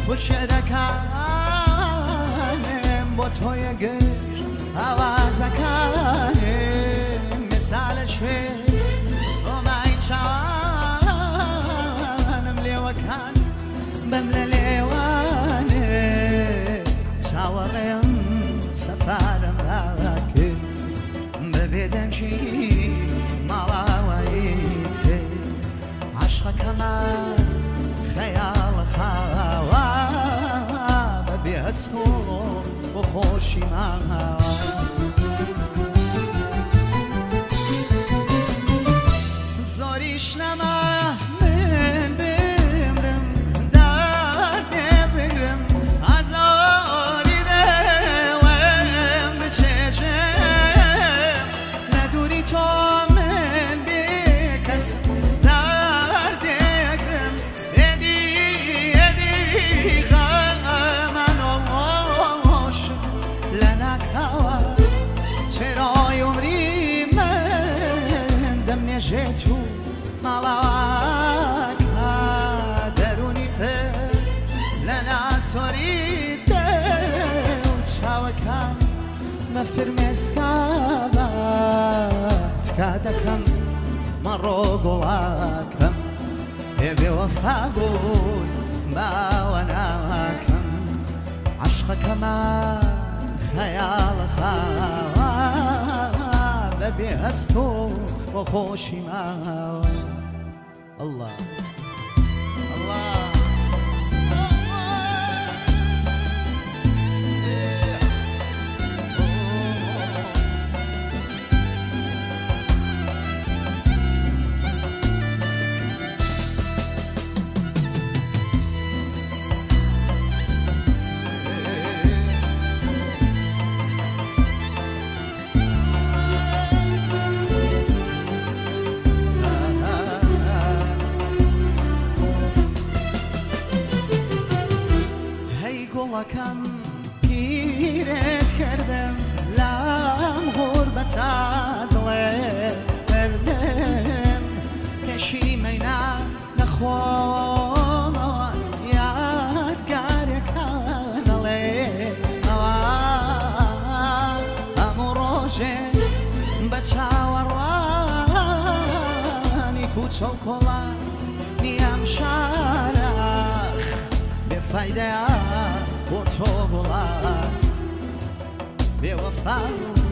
خوشه دکانم با توی گشت عوضکانم مثال شوی سومای چوانم لیوکان بمل لیوانه چاورم سفرم راکم ببیدم چی مالاویت عشق کمان خیال خوا ببیستو و خوشی ما زوریش نما من بمرم در نبرم ازاری دلم بچشم ندوری تو من بکس در دگرم ادی غمانوش لنکوا چرا عمری من دم نجتو ملاك دروني لنا سوريت وشاوكان مفر مسكابات كادكم مروقواكم يبي وفابون ما وناكم عشقك ما خيال خواب بهستو وخوشي ما الله الله كم گیرت کردم لام غربت دل بردم کشیمینا نخوام یادگار کاناله امروزه بچاوانی کوچو کلا نیم شارخ بفایده تو بولار بوفا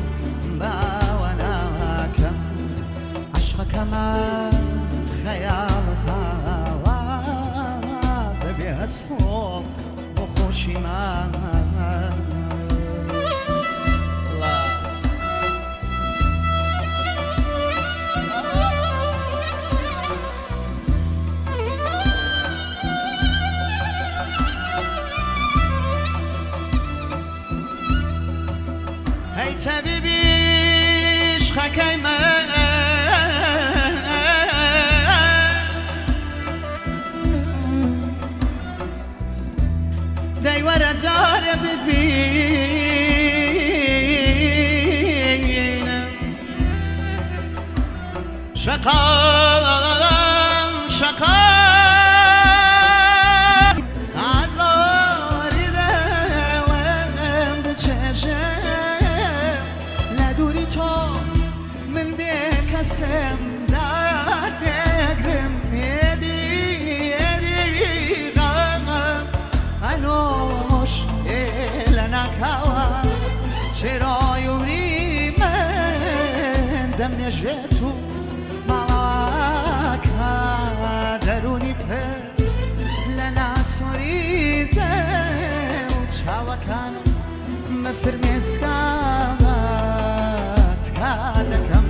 باوناكم عشقك ما خيال هوا ببيها الصوت وخوشي ما هی طبیبیش خکای من دیوار جار ببینم شقام شقام سم دادم يدي غم انوش لنا كوا چرا عمري من دم نجتو معاك دروني پر لنا سوريده وچاوا كان مفر مسكابات كادكم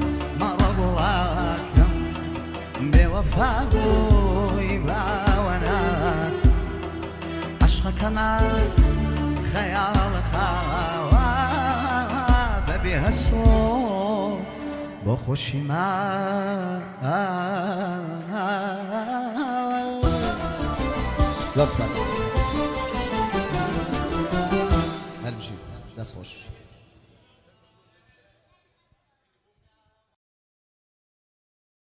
بوفابوي باوناك عشقك ما خيال خواب ببيها الصوت بخوشي ما لطف بس